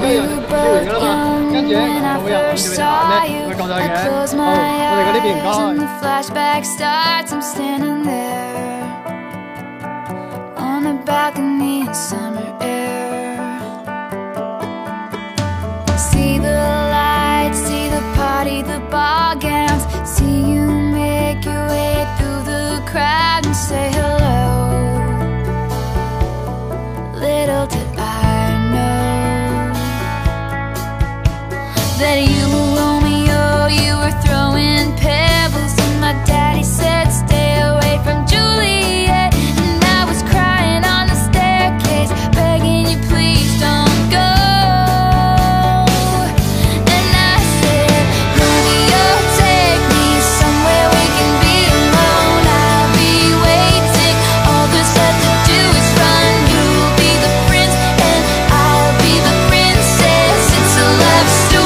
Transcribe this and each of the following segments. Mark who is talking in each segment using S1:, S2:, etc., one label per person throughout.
S1: 完㗎啦嘛，跟住咧就會有人叫你彈咧，會夠咗嘅。好，我哋嗰呢邊唔
S2: That you were Romeo, you were throwing pebbles, and my daddy said stay away from Juliet. And I was crying on the staircase, begging you please don't go. And I said, Romeo, take me somewhere we can be alone. I'll be waiting, all there's left to do is run. You'll be the prince and I'll be the princess. It's a love story.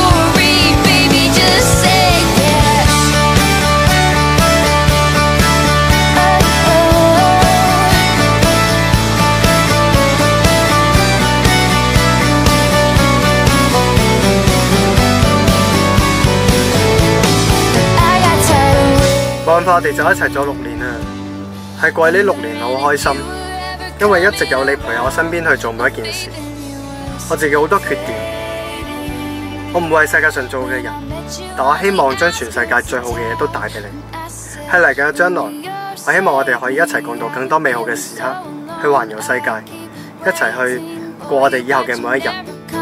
S1: 冇辦法，我哋就一齊咗6年啦。係過呢6年好開心，因為一直有你陪喺我身邊去做每一件事。我自己好多缺點，我唔會係世界上最好嘅人，但我希望將全世界最好嘅嘢都帶俾你。喺嚟緊嘅將來，我希望我哋可以一齊共度更多美好嘅時刻，去環遊世界，一齊去過我哋以後嘅每一日。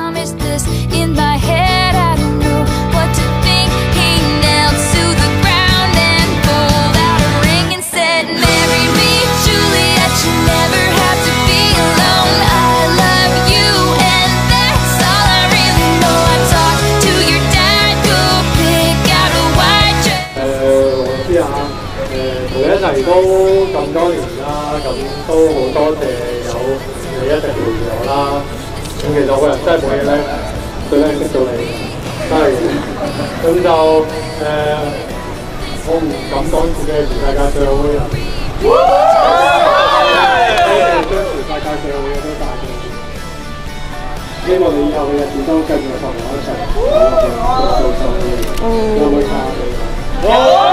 S3: 一齊都咁多年啦，咁都好多謝有你一直陪住我啦。咁其實我個人真係冇嘢叻，最叻識到你，真係。咁就我唔敢講自己係全世界最好嘅人，將全世界最好嘅嘢都帶俾你。希望你以後嘅日子都繼續同我一齊，有冇差別？